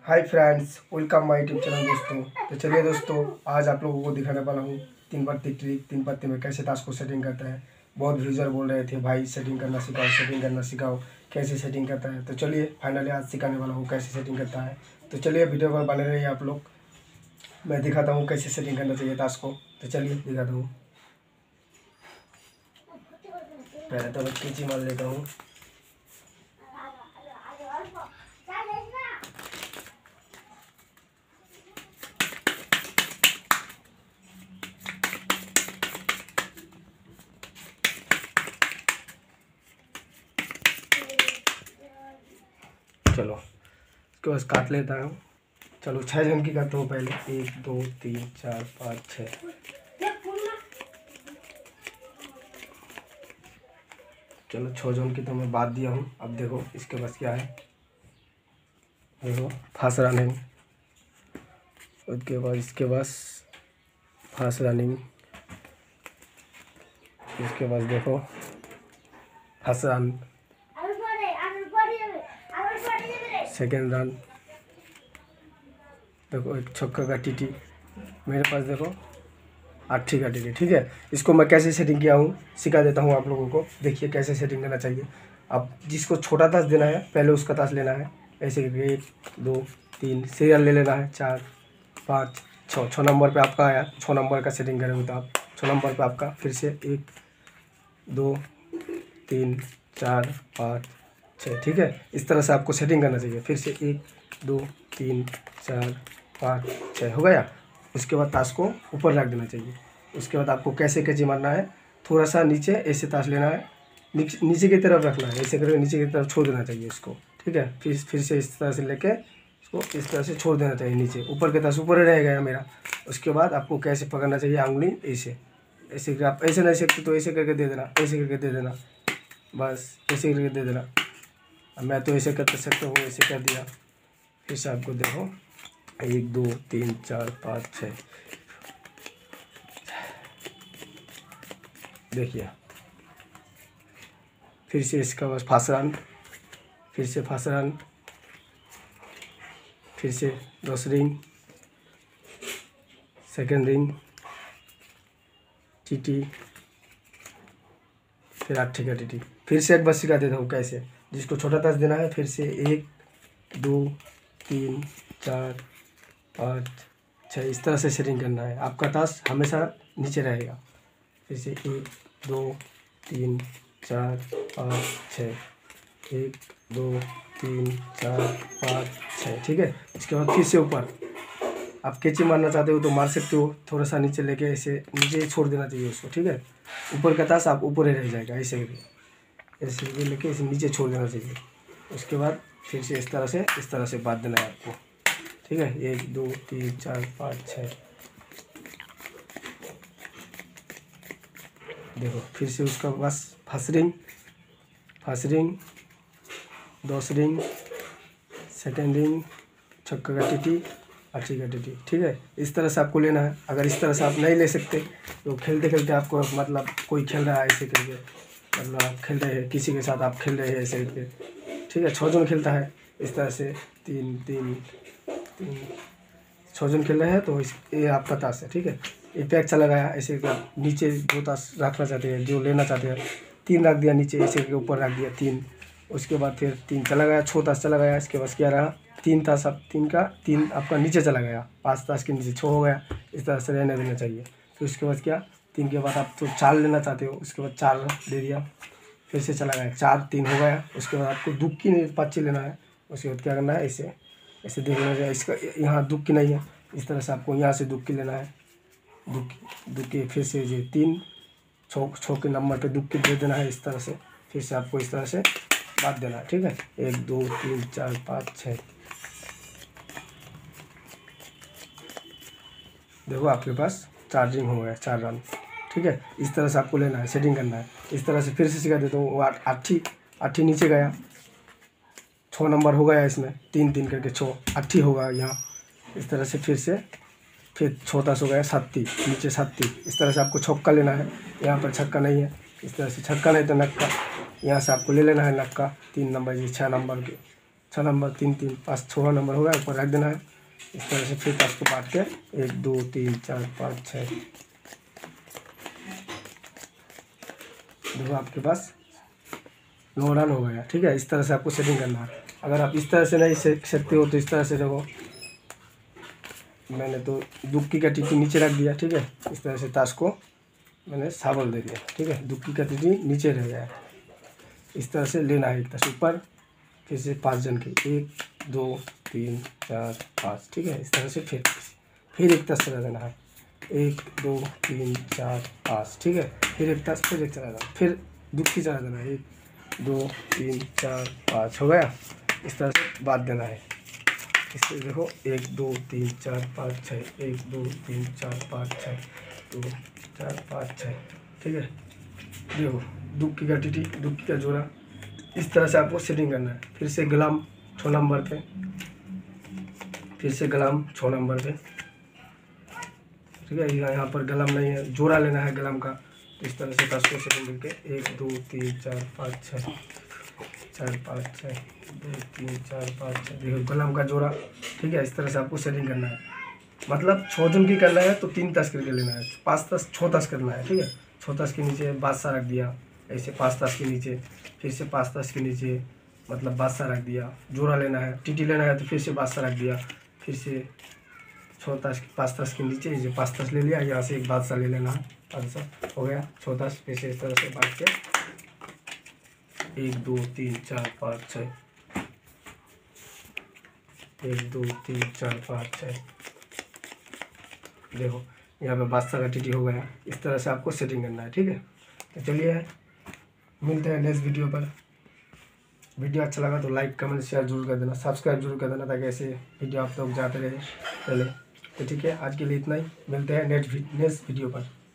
Hi friends, welcome my YouTube channel दोस्तों। तो चलिए दोस्तों, आज आप लोगों को दिखाने वाला हूँ 3 पत्ती ट्रिक। 3 पत्ती में कैसे ताश को सेटिंग करता है। बहुत यूजर बोल रहे थे भाई सेटिंग करना सिखाओ, सेटिंग करना सिखाओ, कैसे सेटिंग करता है। तो चलिए फाइनली आज सिखाने वाला हूँ कैसे सेटिंग करता है। तो चलिए वीडियो पर बने रहिए आप लोग। मैं दिखाता हूँ कैसे सेटिंग करना चाहिए ताश को। तो चलिए दिखाता हूँ। पहले तो मैं कैंची मार लेता हूँ। चलो इसके बाद काट लेता हूँ। चलो 6 जन की करता हूँ पहले। 1 2 3 4 5 6। चलो 6 जन की तो मैं बात दिया हूँ। अब देखो इसके पास क्या है। देखो फास्ट रनिंग, उसके बाद इसके पास फास्ट रनिंग, इसके बाद देखो फर्स्ट रन, सेकेंड रन, देखो एक छक्का का टीटी। मेरे पास देखो 8 का टीटी। ठीक है, इसको मैं कैसे सेटिंग किया हूँ सिखा देता हूँ आप लोगों को। देखिए कैसे सेटिंग करना चाहिए। अब जिसको छोटा ताश देना है पहले उसका ताश लेना है। ऐसे करके 1 2 3 सीरियल ले लेना है। 4 5 6। 6 नंबर पे आपका आया। 6 नंबर का सेटिंग करेंगे तो आप 6 नंबर पे आपका फिर से 1 2 3 4 5 6। ठीक है, इस तरह से आपको सेटिंग करना चाहिए। फिर से 1 2 3 4 5 6 हो गया। उसके बाद ताश को ऊपर रख देना चाहिए। उसके बाद आपको कैसे कैची मारना है, थोड़ा सा नीचे ऐसे ताश लेना है, नीचे की तरफ रखना है। ऐसे करके नीचे की तरफ छोड़ देना चाहिए इसको। ठीक है, फिर से इस तरह से लेके इसको इस तरह से छोड़ देना चाहिए नीचे। ऊपर के ताश ऊपर ही रहेगा मेरा। उसके बाद आपको कैसे पकड़ना चाहिए, आंगली ऐसे ऐसे करके। आप ऐसे नहीं सकते तो ऐसे करके दे देना, ऐसे करके दे देना, बस ऐसे करके दे देना। अब मैं तो ऐसे कर सकता हूँ, ऐसे कर दिया। फिर से आपको देखो 1 2 3 4 5 6। देखिए फिर से इसका बस फास्ट रन, फिर से फास्ट रन, फिर से 10 रिंग, सेकेंड रिंग टीटी, फिर 8 का टीटी। फिर से एक बार सिखा देता हूँ कैसे। जिसको छोटा ताश देना है फिर से 1 2 3 4 5 6 इस तरह से सेटिंग करना है। आपका ताश हमेशा नीचे रहेगा। फिर से 1 2 3 4 5 6 1 2 3 4 5 6। ठीक है, इसके बाद फिर से ऊपर। आप कैची मारना चाहते हो तो मार सकते हो। थोड़ा सा नीचे लेके ऐसे नीचे छोड़ देना चाहिए उसको। ठीक है, ऊपर का ताश आप ऊपर ही रह जाएगा। ऐसे ऐसे लेके इसे नीचे छोड़ देना चाहिए। उसके बाद फिर से इस तरह से बांध देना है आपको। ठीक है, 1 2 3 4 5 6। देखो फिर से उसका बस first ring, 10 ring, second ring, छक्का का टीटी, 8 का टीटी। ठीक है, इस तरह से आपको लेना है। अगर इस तरह से आप नहीं ले सकते तो खेलते खेलते आपको मतलब कोई खेल रहा है ऐसे करके, मतलब आप खेल रहे हैं किसी के साथ, आप खेल रहे हैं ऐसे करके। ठीक है, 6 जन खेलता है इस तरह से। 3 3 3 6 जन खेल रहे हैं तो ये आपका ताश है। ठीक है, ये पैक चला गया। ऐसे आप नीचे 2 ताश रखना चाहते हैं, जो लेना चाहते हैं 3 रख दिया नीचे, ऐसे करके ऊपर रख दिया 3। उसके बाद फिर 3 चला गया, 6 ताश चला गया। इसके बाद क्या रहा, 3 ताश। अब 3 का 3 आपका नीचे चला गया, 5 ताश के नीचे 6 हो गया। इस तरह से रहने देना चाहिए। फिर उसके बाद क्या, 3 के बाद आप तो 4 लेना चाहते हो, उसके बाद 4 दे दिया। फिर से चला गया 4 3 हो गया। उसके बाद आपको दुक्की नहीं पाची लेना है। उसके बाद क्या करना है, ऐसे ऐसे देख लेना चाहिए। इसका यहाँ दुक्की नहीं है, इस तरह से आपको यहाँ से दुक्की लेना है। दुक्की फिर से ये 3 6 के नंबर पे दुक्की दे देना है इस तरह से। फिर से आपको इस तरह से बांध देना है। ठीक है, 1 2 3 4 5 6। देखो आपके पास 4 रिंग हो गया, 4 रन। ठीक है, इस तरह से आपको लेना है, सेटिंग करना है। इस तरह से फिर से सिखा देता हूँ। वो 8 नीचे गया, 6 नंबर हो गया इसमें। 3 3 करके 6 8 होगा यहाँ। इस तरह से फिर 6 ताश हो गया 7 नीचे 7। इस तरह से आपको छक्का लेना है। यहाँ पर छक्का नहीं है, इस तरह से छक्का नहीं तो नक्का। यहाँ से आपको ले लेना है नक्का। 3 नंबर ये 6 नंबर के 6 नंबर 3 3 5 6 नंबर होगा, ऊपर रख देना है। इस तरह से फिर ताश को बांट के 1 2 3 4 5 6 देखो आपके पास 9 रन हो गया। ठीक है, इस तरह से आपको सेटिंग करना है। अगर आप इस तरह से नहीं सीख सकते हो तो इस तरह से देखो, मैंने तो दुक्की का टीटी नीचे रख दिया। ठीक है, इस तरह से ताश को मैंने शाबल दे दिया। ठीक है, दुक्की का टीटी नीचे रह गया। इस तरह से लेना है एक ताश ऊपर, फिर से 5 जन के 1 2 3 4 5। ठीक है, इस तरह से फिर एक ताश चला देना है 1 2 3 4 5। ठीक है, फिर एक ताश, फिर एक चला देना, फिर दुक्की चला देना 1 2 3 4 5 हो गया। इस तरह से बांट देना है। इससे देखो 1 2 3 4 5 6 1 2 3 4 5 6 2 4 5 6। ठीक है, देखो दुक्की का टीटी, दुक्की का जोड़ा, इस तरह से आपको सेटिंग करना है। फिर से गुलाम 6 नंबर पे, फिर से गुलाम 6 नंबर पे। ठीक है, यहाँ पर गलम नहीं है, जोड़ा लेना है गलम का। तो इस तरह से ताश को सेटिंग करके 1 2 3 4 5 6 4 5 6 2 3 4 5 6 देखो गलम का जोड़ा। ठीक है, इस तरह से आपको सेटिंग करना है। मतलब 6 जन की करना है तो 3 ताश करके लेना है, 5 ताश 6 ताश करना है। ठीक है, 6 ताश के नीचे बादशाह रख दिया, ऐसे 5 ताश के नीचे, फिर से 5 ताश के नीचे मतलब बादशाह रख दिया। जोड़ा लेना है, टीटी लेना है तो फिर से बादशाह रख दिया, फिर से 6 ताश 5 ताश के नीचे ये 5 ताश ले लिया, यहाँ से एक बादशाह ले लेना है। बादशाह हो गया 6 ताश। फिर से इस तरह से बांट के 1 2 3 4 5 6 1 2 3 4 5 6 देखो यहाँ पे बादशाह का टीटी हो गया। इस तरह से आपको सेटिंग करना है। ठीक है, तो चलिए मिलते हैं नेक्स्ट वीडियो पर। वीडियो अच्छा लगा तो लाइक कमेंट शेयर जरूर कर देना, सब्सक्राइब जरूर कर देना, ताकि ऐसे वीडियो आप लोग जाते रहे पहले। तो ठीक है, आज के लिए इतना ही। मिलते हैं नेक्स्ट वीडियो पर।